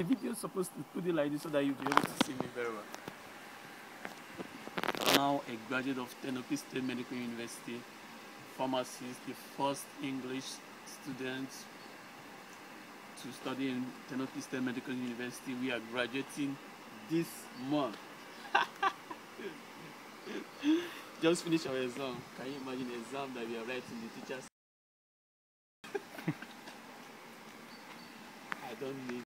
The video is supposed to put it like this so that you'll be able to see me very well. Now a graduate of Tenopi State Medical University, pharmacist, the first English student to study in Tenopi State Medical University. We are graduating this month. Just finished our exam. Can you imagine the exam that we are writing? The teachers. I don't need